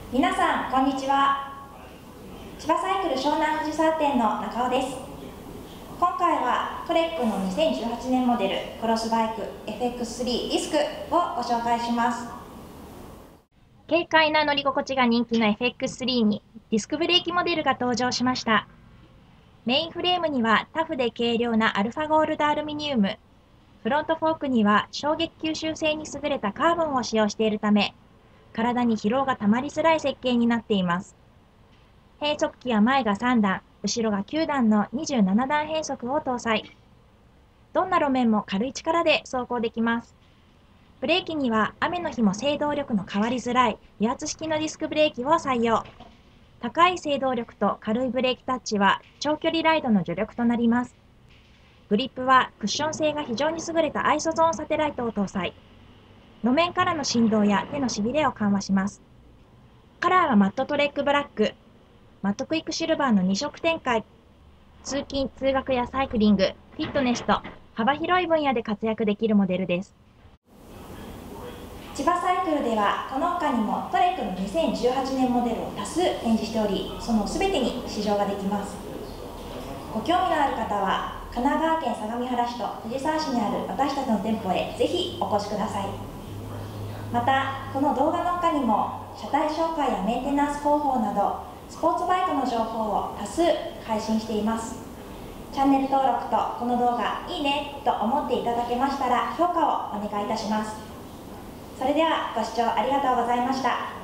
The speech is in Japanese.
皆さんこんにちは。千葉サイクル湘南藤沢店の中尾です。今回はトレックの2018年モデルクロスバイク FX3 ディスクをご紹介します。軽快な乗り心地が人気の FX3 にディスクブレーキモデルが登場しました。メインフレームにはタフで軽量なアルファゴールドアルミニウム、フロントフォークには衝撃吸収性に優れたカーボンを使用しているため、体に疲労がたまりづらい設計になっています。変速機は前が3段、後ろが9段の27段変速を搭載。どんな路面も軽い力で走行できます。ブレーキには雨の日も制動力の変わりづらい油圧式のディスクブレーキを採用。高い制動力と軽いブレーキタッチは長距離ライドの助力となります。グリップはクッション性が非常に優れたアイソゾーンサテライトを搭載。路面からの振動や手のしびれを緩和します。カラーはマットトレックブラック、マットクイックシルバーの2色展開。通勤・通学やサイクリング、フィットネスと幅広い分野で活躍できるモデルです。千葉サイクルではこの他にもトレックの2018年モデルを多数展示しており、その全てに試乗ができます。ご興味のある方は神奈川県相模原市と藤沢市にある私たちの店舗へぜひお越しください。またこの動画の他にも車体紹介やメンテナンス方法などスポーツバイクの情報を多数配信しています。チャンネル登録とこの動画いいねと思っていただけましたら評価をお願いいたします。それではご視聴ありがとうございました。